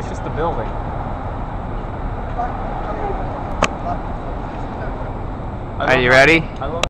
it's just the building. Are you ready? I love